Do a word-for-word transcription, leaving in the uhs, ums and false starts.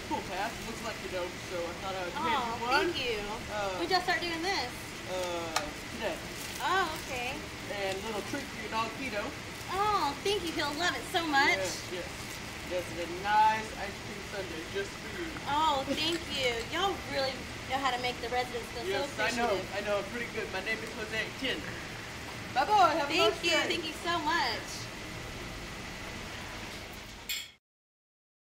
cool path. Looks like you know, so I thought I would hand Oh, you one. thank you. Uh, we just start doing this. Uh, today. Oh, okay. And a little treat for your dog, Keto. Oh, thank you. He'll love it so much. Yes, yes. Yes, and a nice ice cream sundae just for you. Oh, thank you. Y'all really know how to make the residents feel Yes, so I know. appreciative. I know. Pretty good. My name is Jose Chin. Bye-bye. Have a Thank nice you. day. Thank you so much.